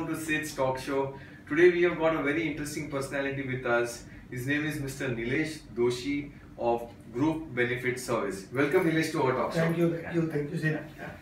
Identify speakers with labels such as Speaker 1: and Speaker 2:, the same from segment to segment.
Speaker 1: welcome to Sid's talk show. Today we have got a very interesting personality with us. His name is Mr. Nilesh Doshi of Group Benefit Service. Welcome Nilesh to our talk show.
Speaker 2: Thank you, Sid.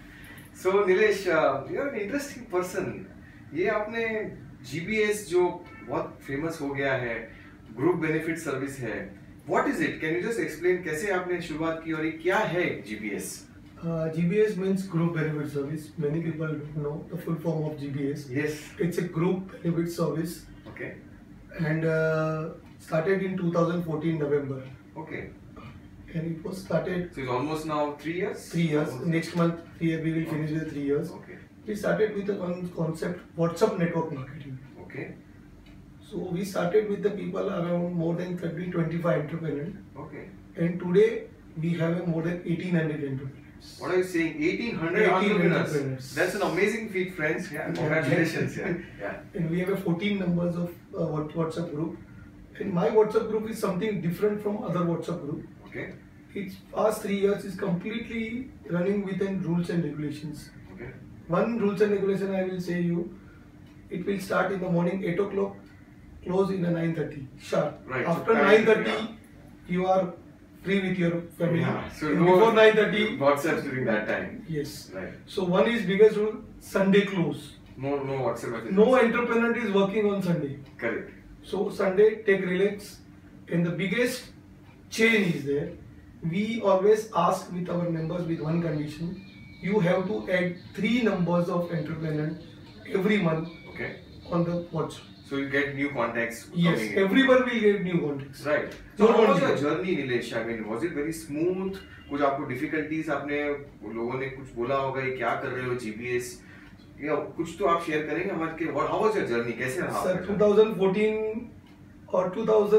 Speaker 1: So Nilesh, you are an interesting person. ये आपने GBS जो बहुत famous हो गया है, Group Benefit Service है. What is it? Can you just explain कैसे आपने शुरुआत की और ये क्या है GBS?
Speaker 2: GBS means Group Benefit Service. Many people don't know the full form of GBS.
Speaker 1: Yes.
Speaker 2: It's a group benefit service.
Speaker 1: Okay.
Speaker 2: And started in 2014 November.
Speaker 1: Okay.
Speaker 2: And it was started.
Speaker 1: So it's almost now 3 years.
Speaker 2: 3 years.
Speaker 1: Almost.
Speaker 2: Next month, we will finish with 3 years.
Speaker 1: Okay.
Speaker 2: We started with the concept WhatsApp network marketing.
Speaker 1: Okay.
Speaker 2: So we started with the people around more than 25 entrepreneurs.
Speaker 1: Okay.
Speaker 2: And today we have more than 1800 entrepreneurs.
Speaker 1: What are you saying? 1800 entrepreneurs. That's an amazing feat, friends. Yeah, congratulations. Yeah.
Speaker 2: And we have 14 members of WhatsApp group. And my WhatsApp group is something different from other WhatsApp group.
Speaker 1: Okay.
Speaker 2: Its past 3 years is completely running within rules and regulations.
Speaker 1: Okay.
Speaker 2: One rules and regulation I will say you, it will start in the morning 8 o'clock, close in the 9:30 sharp.
Speaker 1: Right.
Speaker 2: After
Speaker 1: so
Speaker 2: 9:30, you are free with your family.
Speaker 1: Yeah. So
Speaker 2: and
Speaker 1: no
Speaker 2: before 9:30,
Speaker 1: WhatsApp during that time.
Speaker 2: yes.
Speaker 1: Right.
Speaker 2: So one is biggest rule, Sunday close.
Speaker 1: No WhatsApp message.
Speaker 2: No entrepreneur is working on Sunday.
Speaker 1: Correct.
Speaker 2: So Sunday take relax, and the biggest chain is there. We always ask with our members with one condition: you have to add 3 numbers of entrepreneur every month.
Speaker 1: Okay.
Speaker 2: On the WhatsApp.
Speaker 1: So you get new contacts.
Speaker 2: Yes, everyone will get new contacts.
Speaker 1: Right. So how was your journey, Nilesh? I mean, was it very smooth? कुछ आपको difficulties आपने लोगों ने कुछ बोला होगा ये क्या कर रहे हो GBS? या कुछ तो आप शेयर करेंगे हमारे के? How was your journey? कैसे रहा?
Speaker 2: Sir, 2014 or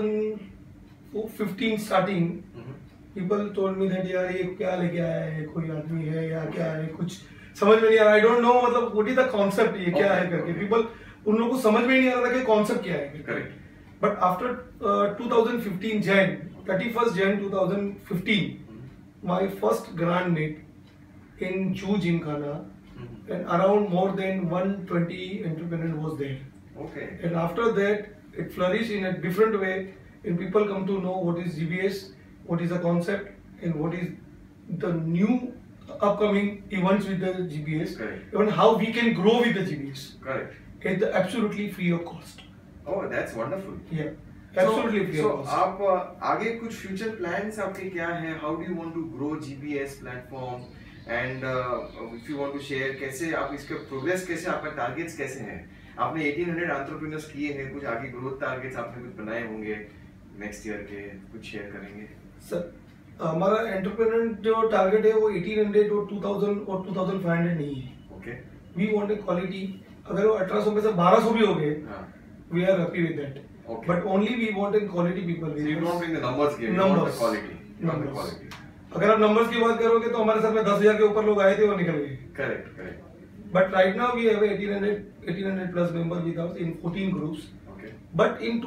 Speaker 2: 2015 starting, people told me that यार ये क्या लेके आया है, कोई आदमी है या क्या है, कुछ समझ में नहीं आ रहा. I don't know मतलब what is the concept ये क्या है करके. People उन लोगों को समझ में नहीं आ रहा था कि कॉन्सेप्ट क्या है.
Speaker 1: Correct.
Speaker 2: But after 2015 Jan, 31st Jan 2015, my first grant met in Chu Gymkhana, and around more than 120 entrepreneurs was there.
Speaker 1: Okay.
Speaker 2: And after that, it flourished in a different way, and people come to know what is GBS, what is the concept, and what is the new upcoming events with the GBS,
Speaker 1: Correct.
Speaker 2: even how we can grow with the GBS.
Speaker 1: Correct.
Speaker 2: It's absolutely free of cost.
Speaker 1: Oh, that's wonderful.
Speaker 2: Yeah, absolutely free of cost.
Speaker 1: So आप आगे कुछ future plans आपके क्या हैं? How do you want to grow GBS platform? And if you want to share कैसे आप इसके progress कैसे आपका targets कैसे हैं? आपने 1800 entrepreneurs किए हैं, कुछ आगे growth targets आपने कुछ बनाए होंगे next year के, कुछ share करेंगे?
Speaker 2: Sir, हमारा entrepreneur जो target है वो 1800 और 2000 और 2500 नहीं है.
Speaker 1: Okay.
Speaker 2: We want a quality. अगर वो 1800 में से 1200 भी हो गए, we are happy with that.
Speaker 1: Okay.
Speaker 2: But only we want a quality people.
Speaker 1: So you don't bring the numbers game, you want the quality. You want the quality.
Speaker 2: अगर आप numbers की बात करोगे तो हमारे साथ में 10,000 के ऊपर लोग आए थे वो निकल गए.
Speaker 1: Correct, correct.
Speaker 2: But right now we have 1800 plus members with us in 14 groups.
Speaker 1: Okay.
Speaker 2: But in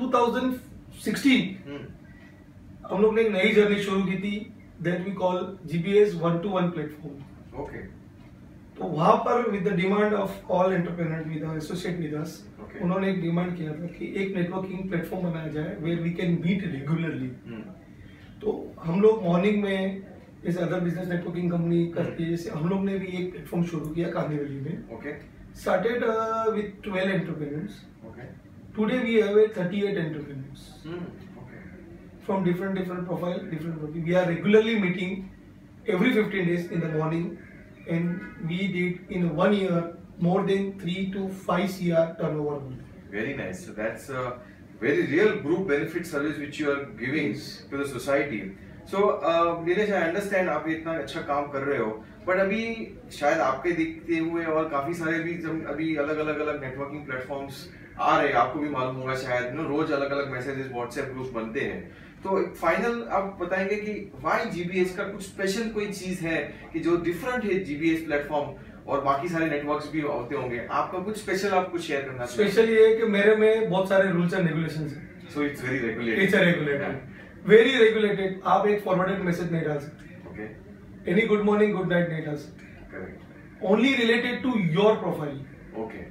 Speaker 2: 2016 हम लोग ने एक नई जर्नी शुरू की थी that we call GBS 1-to-1 platform.
Speaker 1: Okay.
Speaker 2: तो वहाँ पर with the demand of all entrepreneurs with us, associate with us, उन्होंने एक डिमांड किया था कि एक नेटवर्किंग प्लेटफॉर्म बनाया जाए where we can meet regularly. तो हम लोग मॉर्निंग में जैसे अदर बिजनेस नेटवर्किंग कंपनी करती है, जैसे हम लोग ने भी एक प्लेटफॉर्म शुरू किया कांदिवली में.
Speaker 1: Okay.
Speaker 2: Started with 12 entrepreneurs.
Speaker 1: Okay.
Speaker 2: Today we have 38 entrepreneurs.
Speaker 1: Okay.
Speaker 2: From different profile, different profile. We are regularly meeting every 15 days in the morning. And we did in 1 year more than 3 to 5 CR turnover.
Speaker 1: Very nice. So that's a very real group benefit service which you are giving to the society. So Nilesh, I understand आप इतना अच्छा काम कर रहे हो, but अभी शायद आपके दिखते हुए और काफी सारे भी अभी अलग नेटवर्किंग प्लेटफॉर्म्स आ रहे हैं, आपको भी मालूम होगा शायद, रोज अलग मैसेजेस व्हाट्सएप ग्रुप्स बनते हैं. तो फाइनल आप बताएंगे कि व्हाई GBS का कुछ स्पेशल कोई चीज है कि जो डिफरेंट है GBS प्लेटफॉर्म और बाकी सारे नेटवर्क्स भी होते होंगे, आपका कुछ स्पेशल आप कुछ शेयर करना चाहिए?
Speaker 2: स्पेशल ये है कि मेरे में बहुत सारे रूल्स एंड रेगुलेशंस हैं.
Speaker 1: So it's very regulated.
Speaker 2: It's regulated, very regulated. आप एक फॉरवर्डेड मैसेज नहीं डाल सकते.
Speaker 1: Okay.
Speaker 2: Any good morning good night नहीं डाल सकते.
Speaker 1: Correct.
Speaker 2: Only related to your profile.
Speaker 1: Okay.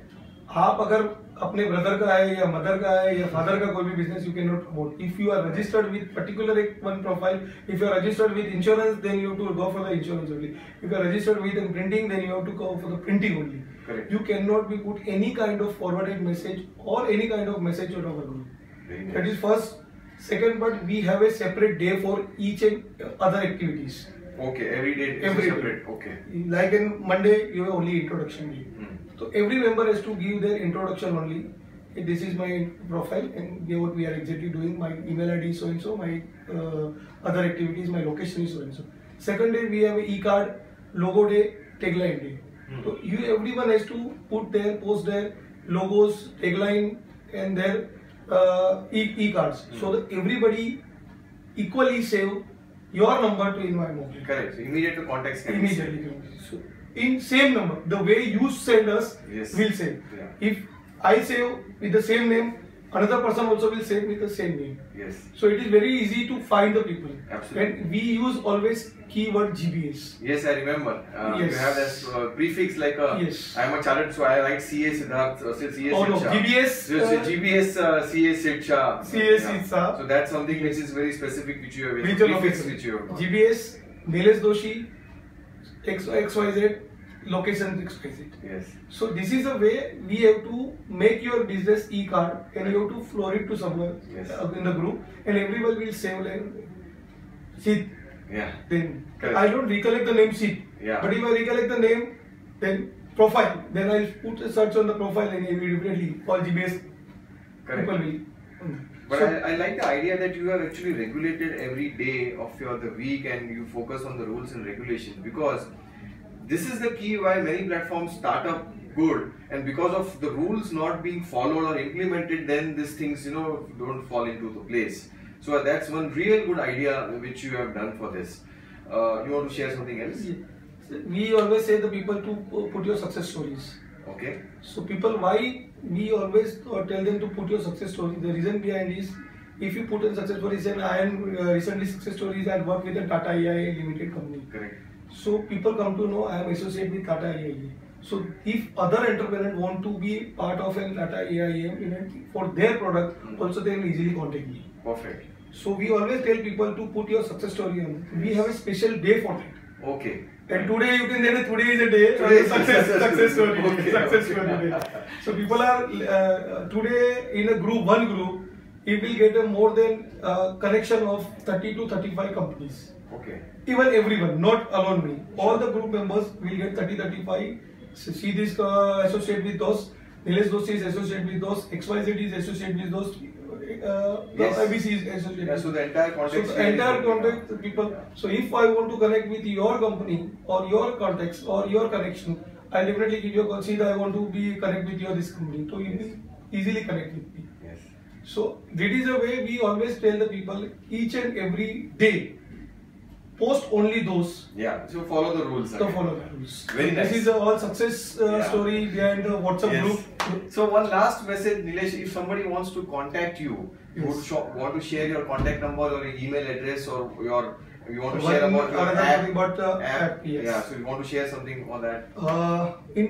Speaker 2: आप अगर अपने ब्रदर का है या मदर का है या फादर का कोई भी business you can not promote. If you are registered with particular one profile, if you are registered with insurance, then you have to go for the insurance only. If you are registered with printing, then you have to go for the printing only.
Speaker 1: Correct.
Speaker 2: You cannot be put any kind of forwarded message or any kind of message on our group.
Speaker 1: Nice.
Speaker 2: That is first. Second part, we have a separate day for each and other activities.
Speaker 1: Okay, every day is
Speaker 2: Every
Speaker 1: separate.
Speaker 2: day.
Speaker 1: Okay.
Speaker 2: Like in Monday, you have only introduction day. So every member has to give their introduction only. This is my profile and what we are exactly doing. My email ID is so and so. My other activities, my location is so and so. Second day we have a e-card, logo day, tagline day. So everyone has to put their post their logos, tagline and their e-cards. So that everybody equally save your number to in my mobile.
Speaker 1: Correct. So immediate contacts.
Speaker 2: Immediately. So in same number, the way you send us, will save.
Speaker 1: Yeah.
Speaker 2: If I save with the same name, another person also will save with the same name.
Speaker 1: Yes.
Speaker 2: So it is very easy to find the people.
Speaker 1: Absolutely.
Speaker 2: And we use always keyword GBS.
Speaker 1: Yes, I remember.
Speaker 2: Yes.
Speaker 1: You have this prefix like
Speaker 2: Yes.
Speaker 1: I am a chartered, so I write CA Siddharth, CA
Speaker 2: Oh no,
Speaker 1: Sid Shah.
Speaker 2: GBS.
Speaker 1: So GBS CA Sid Shah.
Speaker 2: CA Sid Shah.
Speaker 1: So that's something which is very specific, which you have.
Speaker 2: Regional
Speaker 1: Prefix
Speaker 2: officer.
Speaker 1: which you have.
Speaker 2: GBS, Nilesh Doshi, XYZ, location XYZ.
Speaker 1: Yes.
Speaker 2: So this is a way we have to make your business e-card and you have to floor it to somewhere in the group and everyone will save like Sid.
Speaker 1: Yeah.
Speaker 2: Then
Speaker 1: Correct.
Speaker 2: I don't recollect the name Sid.
Speaker 1: Yeah.
Speaker 2: But if I recollect the name, then profile. Then I'll put a search on the profile and immediately all GBS people will.
Speaker 1: But
Speaker 2: So,
Speaker 1: I like the idea that you have actually regulated every day of the week and you focus on the rules and regulations, because this is the key why many platforms start up good, and because of the rules not being followed or implemented, then these things don't fall into the place. So that's one real good idea which you have done for this. You want to share something else?
Speaker 2: we always say the people to put your success stories.
Speaker 1: Okay.
Speaker 2: So people, why we always tell them to put your success story? The reason behind is, if you put in success story, say I am recently success stories, I work with a Tata AIA limited company.
Speaker 1: Correct.
Speaker 2: So people come to know I am associated with Tata AIA. So if other entrepreneurs want to be part of a Tata AIA event for their product, also they will easily contact me.
Speaker 1: Perfect.
Speaker 2: So we always tell people to put your success story on. We have a special day for that.
Speaker 1: Okay.
Speaker 2: And today you can say that today is a day of success story.
Speaker 1: Okay.
Speaker 2: Success story day. So people are today in a group, one group, it will get a more than connection of 30 to 35 companies.
Speaker 1: Okay.
Speaker 2: Even everyone, not alone me. All the group members will get 30-35. See this associate with those. Nilesh Doshi is associated with those. XYZ is associated with those. IBC is associated.
Speaker 1: Yeah, so the entire context.
Speaker 2: So the entire context people. Yeah. So if I want to connect with your company or your context or your connection, I definitely give you a call. See that I want to be connect with your this company. So you will easily connect with me.
Speaker 1: Yes.
Speaker 2: So that is the way we always tell the people each and every day. Post only those.
Speaker 1: Yeah, so follow the rules.
Speaker 2: So follow the rules.
Speaker 1: Very nice.
Speaker 2: This is all success story behind the WhatsApp group.
Speaker 1: So one last message, Nilesh, if somebody wants to contact you,
Speaker 2: Yes.
Speaker 1: want to share your contact number or your email address, or you want to
Speaker 2: One
Speaker 1: share about your
Speaker 2: another
Speaker 1: app,
Speaker 2: thing about the app, yes.
Speaker 1: Yeah, so you want to share something on that?
Speaker 2: In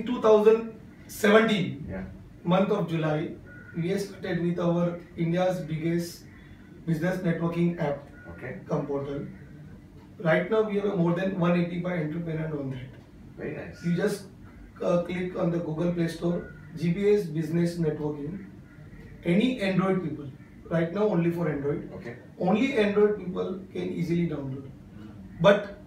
Speaker 2: 2017,
Speaker 1: Yeah.
Speaker 2: month of July, we started with our India's biggest business networking app,
Speaker 1: Okay.
Speaker 2: Portal. Right now, we have more than 185 entrepreneurs on that.
Speaker 1: Very nice.
Speaker 2: You just click on the Google Play Store, GBS Business Networking. Any Android people, right now only for Android.
Speaker 1: Okay.
Speaker 2: Only Android people can easily download. But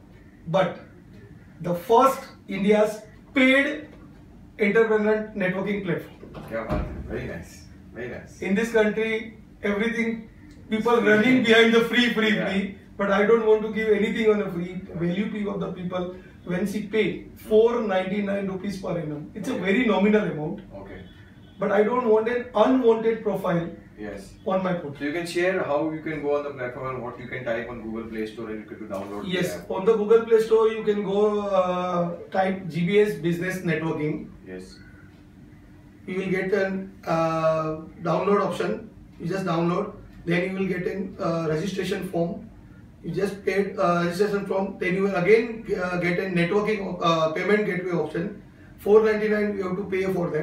Speaker 2: the first India's paid entrepreneur networking platform.
Speaker 1: Yeah, very nice. Very nice.
Speaker 2: In this country, everything people running behind the free. But I don't want to give anything on a free. Value of the people when she pay 499 rupees per annum. It's a very nominal amount.
Speaker 1: Okay.
Speaker 2: But I don't want an unwanted profile.
Speaker 1: Yes.
Speaker 2: On my portal.
Speaker 1: So you can share how you can go on the platform and what you can type on Google Play Store and you can download.
Speaker 2: Yes,
Speaker 1: the app.
Speaker 2: on the Google Play Store you can go type GBS Business Networking.
Speaker 1: Yes.
Speaker 2: You will get an download option. You just download. Then you will get a registration form. You just paid registration form. Then you will again get a networking payment gateway option. 499 you have to pay for that.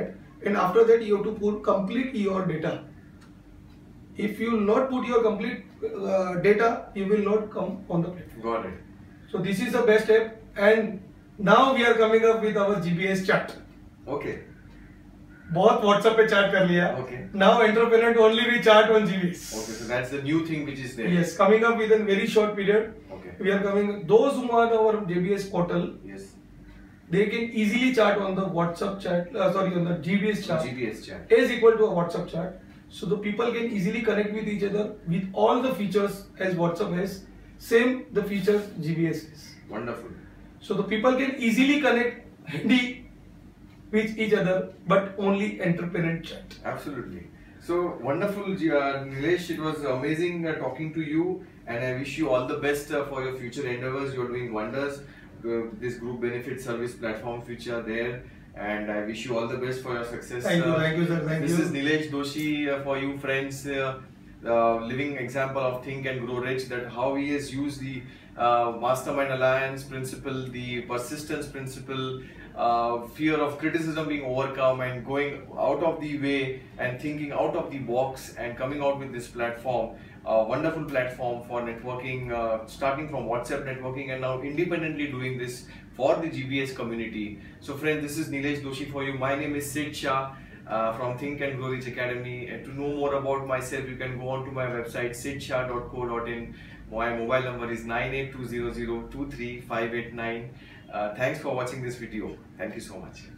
Speaker 2: and after that you have to put complete your data. If you will not put your complete data, you will not come on the platform.
Speaker 1: Got it.
Speaker 2: So this is the best step, and now we are coming up with our GBS chat.
Speaker 1: Okay.
Speaker 2: बहुत WhatsApp पे chat कर लिया.
Speaker 1: Okay.
Speaker 2: Now entrepreneur only we chat on GBS.
Speaker 1: Okay, so that's the new thing which is there.
Speaker 2: Yes, coming up with a very short period.
Speaker 1: Okay.
Speaker 2: We are coming. Those who are on our GBS portal,
Speaker 1: Yes.
Speaker 2: they can easily chat on the WhatsApp chat. On the GBS chat.
Speaker 1: GBS chat
Speaker 2: is equal to a WhatsApp chat. So the people can easily connect with each other with all the features as WhatsApp has. Same the features GBS is.
Speaker 1: Wonderful.
Speaker 2: So the people can easily connect handy with each other, but only entrepreneur chat.
Speaker 1: Absolutely. So wonderful, Nilesh. It was amazing talking to you, and I wish you all the best for your future endeavors. You are doing wonders. This group benefit service platform future there, and I wish you all the best for your success.
Speaker 2: Thank you, sir. Thank you.
Speaker 1: This is Nilesh Doshi for you, friends. Living example of Think and Grow Rich. That how he has used the Mastermind Alliance principle, the persistence principle, fear of criticism being overcome, and going out of the way and thinking out of the box and coming out with this platform. Wonderful platform for networking, starting from WhatsApp networking and now independently doing this for the GBS community. So friends, this is Nilesh Doshi for you. My name is Sid Shah from Think and Grow Rich Academy. And to know more about myself, you can go on to my website sidshah.co.in. My mobile number is 9820023589. Thanks for watching this video. Thank you so much.